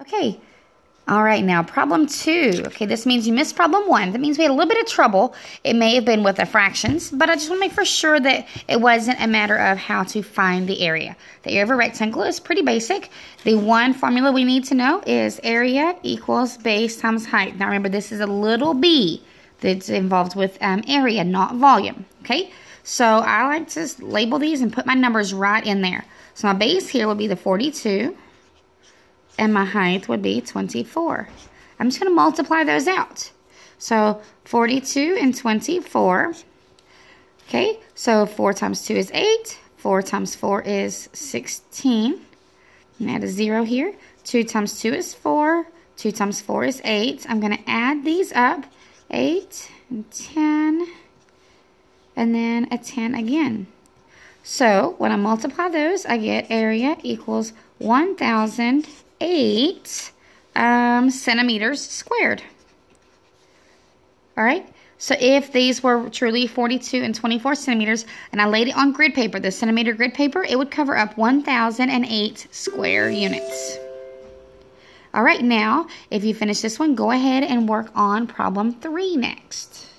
Okay. All right, now problem 2. Okay, this means you missed problem 1. That means we had a little bit of trouble. It may have been with the fractions, but I just want to make for sure that it wasn't a matter of how to find the area. The area of a rectangle is pretty basic. The one formula we need to know is area equals base times height. Now remember, this is a little b that's involved with area, not volume. Okay, so I like to label these and put my numbers right in there. So my base here would be the 42. And my height would be 24. I'm just going to multiply those out. So 42 and 24. Okay, so 4 times 2 is 8. 4 times 4 is 16. And add a 0 here. 2 times 2 is 4. 2 times 4 is 8. I'm going to add these up. 8 and 10. And then a 10 again. So when I multiply those, I get area equals 1,008 centimeters squared. All right, so if these were truly 42 and 24 centimeters, and I laid it on grid paper, the centimeter grid paper, it would cover up 1,008 square units. All right, now, if you finish this one, go ahead and work on problem 3 next.